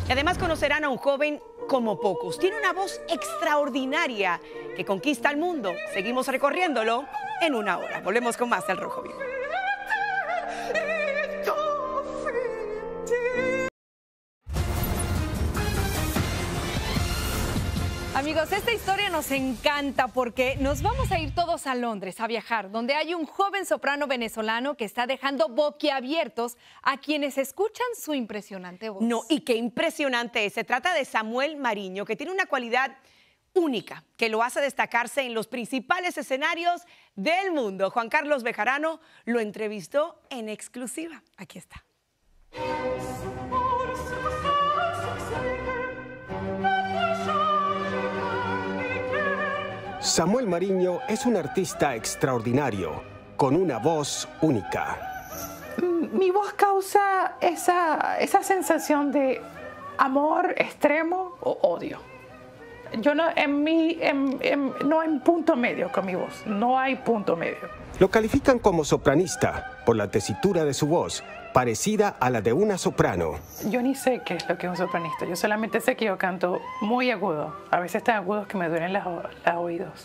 Y además conocerán a un joven como pocos. Tiene una voz extraordinaria que conquista al mundo. Seguimos recorriéndolo en una hora. Volvemos con más del Rojo Vivo. Amigos, esta historia nos encanta porque nos vamos a ir todos a Londres a viajar, donde hay un joven soprano venezolano que está dejando boquiabiertos a quienes escuchan su impresionante voz. No, y qué impresionante es. Se trata de Samuel Mariño, que tiene una cualidad única que lo hace destacarse en los principales escenarios del mundo. Juan Carlos Bejarano lo entrevistó en exclusiva. Aquí está. Samuel Mariño es un artista extraordinario, con una voz única. Mi voz causa esa sensación de amor extremo o odio. Yo no, no hay punto medio con mi voz, no hay punto medio. Lo califican como sopranista por la tesitura de su voz, parecida a la de una soprano. Yo ni sé qué es lo que es un sopranista, yo solamente sé que yo canto muy agudo, a veces tan agudos que me duelen los oídos.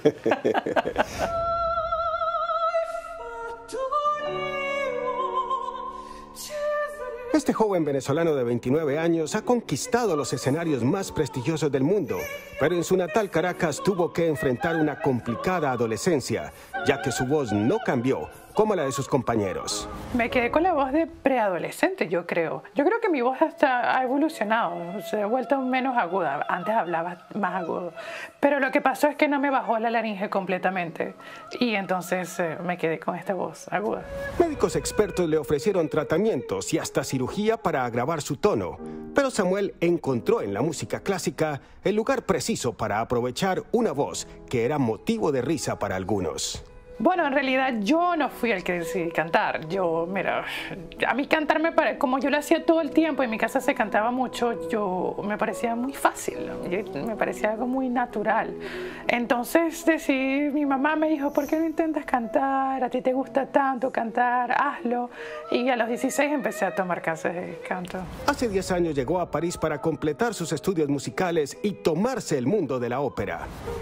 Este joven venezolano de 29 años ha conquistado los escenarios más prestigiosos del mundo, pero en su natal Caracas tuvo que enfrentar una complicada adolescencia, ya que su voz no cambió como la de sus compañeros. Me quedé con la voz de preadolescente, yo creo. Yo creo que mi voz hasta ha evolucionado, se ha vuelto menos aguda. Antes hablaba más agudo. Pero lo que pasó es que no me bajó la laringe completamente y entonces me quedé con esta voz aguda. Médicos expertos le ofrecieron tratamientos y hasta cirugía para agravar su tono, pero Samuel encontró en la música clásica el lugar preciso para aprovechar una voz que era motivo de risa para algunos. Bueno, en realidad yo no fui el que decidí cantar. Mira, a mí cantar como yo lo hacía todo el tiempo, en mi casa se cantaba mucho, me parecía muy fácil, me parecía algo muy natural. Entonces mi mamá me dijo, ¿por qué no intentas cantar? A ti te gusta tanto cantar, hazlo. Y a los 16 empecé a tomar clases de canto. Hace 10 años llegó a París para completar sus estudios musicales y tomarse el mundo de la ópera.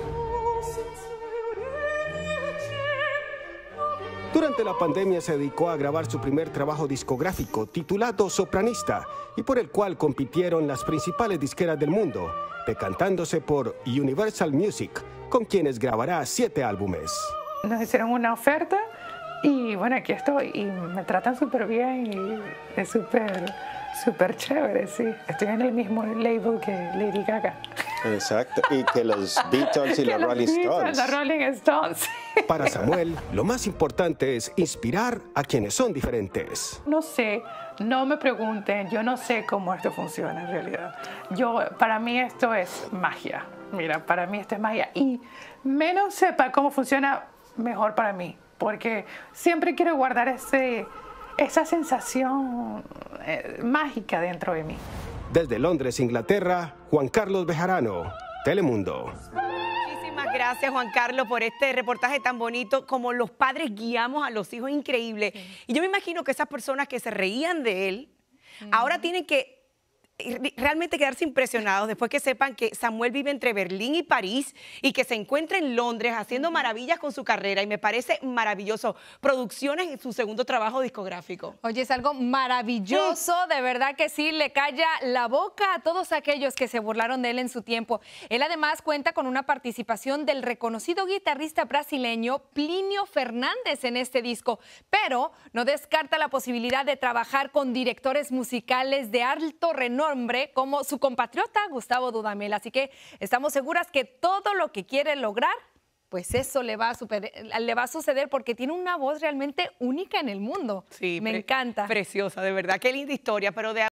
Durante la pandemia se dedicó a grabar su primer trabajo discográfico titulado Sopranista y por el cual compitieron las principales disqueras del mundo, decantándose por Universal Music, con quienes grabará 7 álbumes. Nos hicieron una oferta y bueno, aquí estoy y me tratan súper bien y es súper chévere, sí. Estoy en el mismo label que Lady Gaga. Exacto, y que los Beatles y los Rolling Stones. Los Rolling Stones. Para Samuel, lo más importante es inspirar a quienes son diferentes. No sé, no me pregunten, yo no sé cómo esto funciona en realidad. Para mí esto es magia. Mira, para mí esto es magia. Y menos sepa cómo funciona, mejor para mí. Porque siempre quiero guardar esa sensación mágica dentro de mí. Desde Londres, Inglaterra, Juan Carlos Bejarano, Telemundo. Muchísimas gracias, Juan Carlos, por este reportaje tan bonito. Como los padres guiamos a los hijos, increíble. Sí. Y yo me imagino que esas personas que se reían de él, ahora tienen que realmente quedarse impresionados después que sepan que Samuel vive entre Berlín y París y que se encuentra en Londres haciendo maravillas con su carrera, y me parece maravilloso. Producciones en su segundo trabajo discográfico. Oye, es algo maravilloso, de verdad que sí, le calla la boca a todos aquellos que se burlaron de él en su tiempo. Él además cuenta con una participación del reconocido guitarrista brasileño Plinio Fernández en este disco, pero no descarta la posibilidad de trabajar con directores musicales de alto renombre como su compatriota Gustavo Dudamel. Así que estamos seguras que todo lo que quiere lograr, pues eso le va a suceder porque tiene una voz realmente única en el mundo. Sí, me encanta. Preciosa, de verdad. Qué linda historia, pero de